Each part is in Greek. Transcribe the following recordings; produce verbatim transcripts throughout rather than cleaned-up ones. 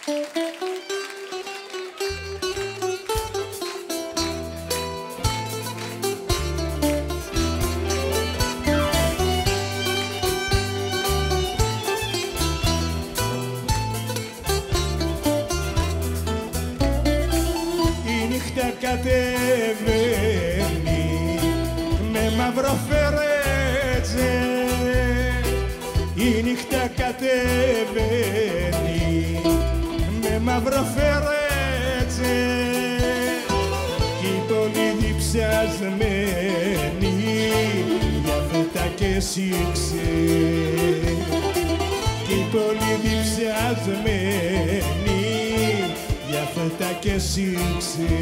Κατεβαίνει με μαύρο φερέτζε, η νύχτα κατεβαίνει με μαύρο φερέτζε κι η πόλη διψασμένη για φέτα και σύξε, κι η πόλη διψασμένη για φέτα και σύξε.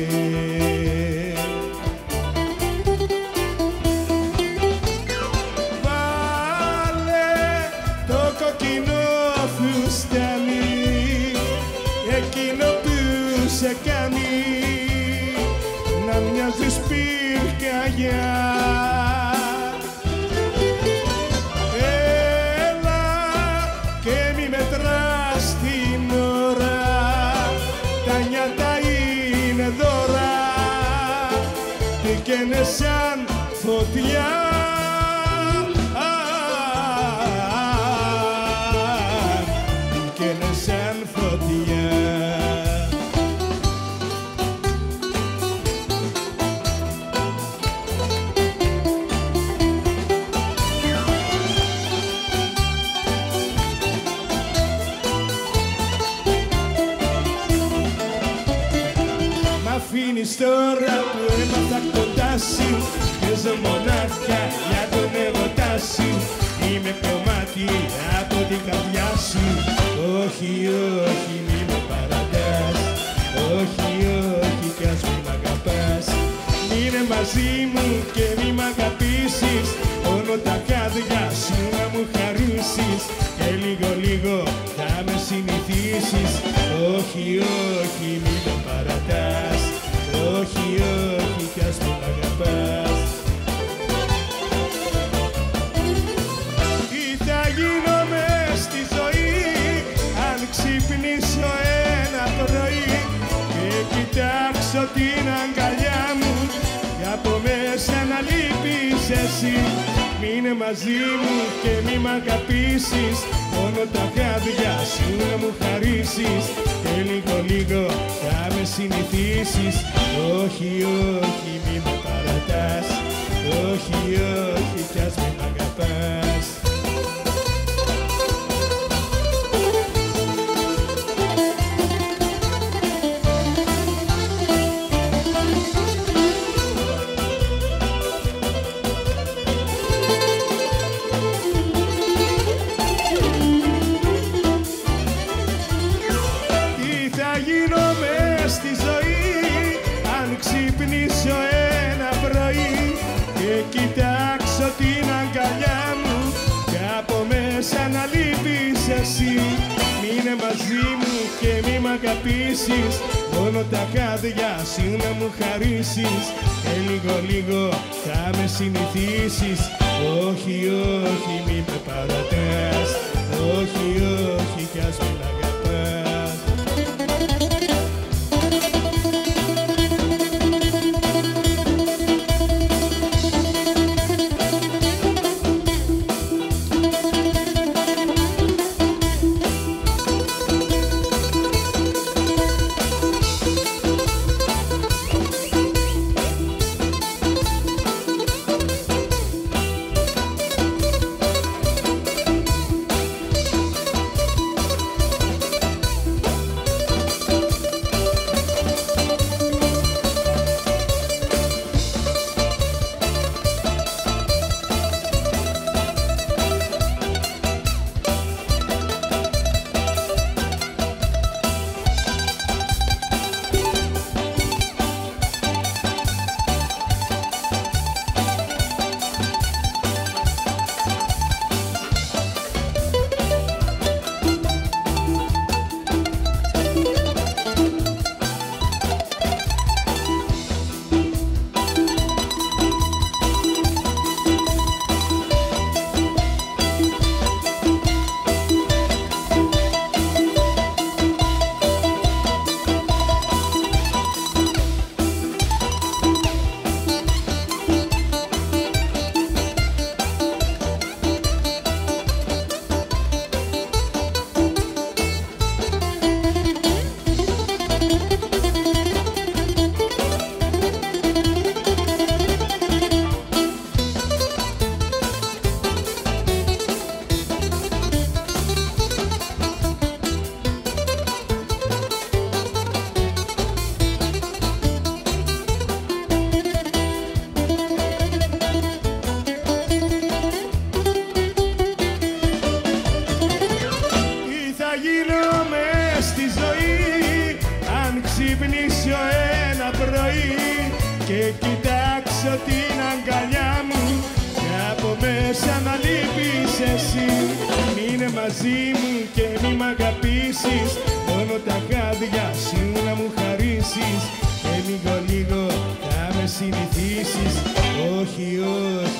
Βάλε το κοκκινό φουστάνι, εκείνο που σε κάνει να μοιάζεις πυρκαγιά. Έλα και μη μετράς την ώρα, τα νιάτα είναι δώρα, πηγαίνε σαν φωτιά. Πηγαίνε σαν φωτιά. Αφήνεις τώρα που έμαθα κοντά σου, παίζω μονάχα για τον ερωτά σου. Είμαι κομμάτι από την καρδιά σου. Όχι, όχι, μη με παρατάς. Όχι, όχι, κι ας μη μ' αγαπάς. Μείνε μαζί μου και μη μ' αγαπήσεις, μόνο τα χάδια σου να μου χαρίσεις και λίγο λίγο θα με συνηθίσεις. Όχι, όχι, μη με παρατάς. Όχι, όχι, κι ας μη μ' αγαπάς. Τι θα γίνω μες στη ζωή αν ξυπνήσω ένα πρωί και κοιτάξω την αγκαλιά μου και από μέσα να λείπεις εσύ. Μείνε μαζί μου και μη μ' αγαπήσεις, μόνο τα χάδια σου να μου χαρίσεις και λίγο λίγο θα με συνηθίσεις. Όχι, όχι, μη με παρατάς. Όχι, όχι, κι ας μη μ' αγαπάς. Ξυπνήσω ένα πρωί και κοιτάξω την αγκαλιά μου και από μέσα να λείπεις εσύ. Μείνε μαζί μου και μη μ' αγαπήσεις, μόνο τα χάδια σου να μου χαρίσεις και λίγο λίγο θα με συνηθίσεις. Όχι, όχι, μη με παρατάς. Όχι, όχι, κι ας μη μ' αγαπάς. κοιτάξω την αγκαλιά μου και από μέσα να λείπεις εσύ. Μείνε μαζί μου και μη μ' αγαπήσεις, μόνο τα χάδια σου να μου χαρίσεις και λίγο λίγο θα με συνηθίσεις. Όχι, όχι.